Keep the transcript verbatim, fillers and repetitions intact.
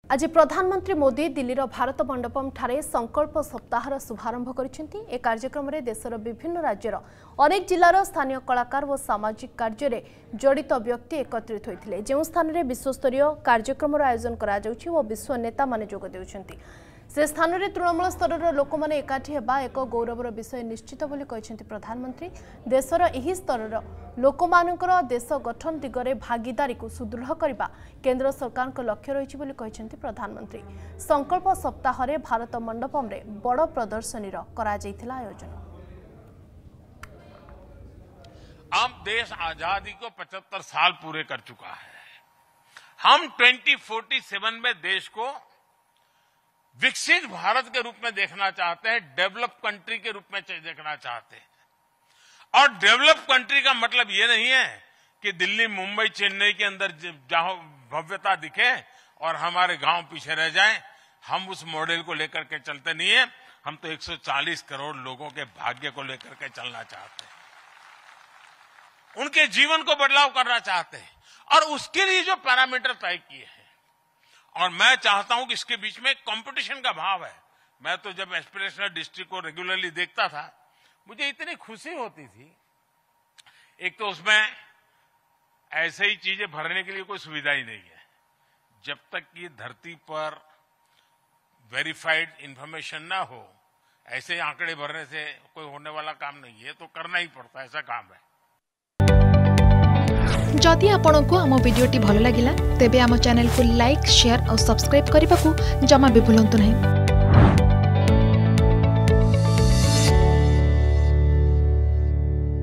आज प्रधानमंत्री मोदी दिल्लीर भारत मंडपम ठारे संकल्प सप्ताहर शुभारंभ करिसेंती। ए कार्यक्रम में देशर विभिन्न राज्यर अनेक जिलार स्थानीय कलाकार और सामाजिक कार्य में जड़ित व्यक्ति एकत्रित होते जो स्थान में विश्वस्तरीय कार्यक्रम आयोजन करा जाउछि और विश्व नेता माने जोग देउछंती। से स्थान में तृणमूल स्तर लोक मैंने एकाठी हेबा एक गौरवर विषय निश्चित बोली कहते प्रधानमंत्री। देशर एही स्तर लोक मानकर देश गठन दिगरे भागीदारी को सुदृढ़ करने केंद्र सरकार को लक्ष्य रही बोली कहते प्रधानमंत्री। संकल्प सप्ताह रे भारत मंडपम रे बड़ प्रदर्शनी करा जायतिला आयोजन। अब देश आजादी को पचहत्तर साल पूरे कर चुका है। हम ट्वेंटी फोर्टी सेवन में देश को विकसित भारत के रूप में देखना चाहते हैं, डेवलप कंट्री के रूप में देखना चाहते हैं। और डेवलप कंट्री का मतलब ये नहीं है कि दिल्ली, मुंबई, चेन्नई के अंदर जहां भव्यता दिखे और हमारे गांव पीछे रह जाएं। हम उस मॉडल को लेकर के चलते नहीं है। हम तो एक सौ चालीस करोड़ लोगों के भाग्य को लेकर के चलना चाहते हैं, उनके जीवन को बदलाव करना चाहते हैं और उसके लिए जो पैरामीटर तय किए हैं। और मैं चाहता हूं कि इसके बीच में कंपटीशन का भाव है। मैं तो जब एस्पिरेशनल डिस्ट्रिक्ट को रेगुलरली देखता था, मुझे इतनी खुशी होती थी। एक तो उसमें ऐसे ही चीजें भरने के लिए कोई सुविधा ही नहीं है। जब तक कि धरती पर वेरीफाइड इंफॉर्मेशन ना हो, ऐसे आंकड़े भरने से कोई होने वाला काम नहीं है। तो करना ही पड़ता है, ऐसा काम है। जदि आपंक आम भिडी भल लगा तेब आम चैनल को लाइक, शेयर और सब्सक्राइब करने को जमा भी भूलु नहीं।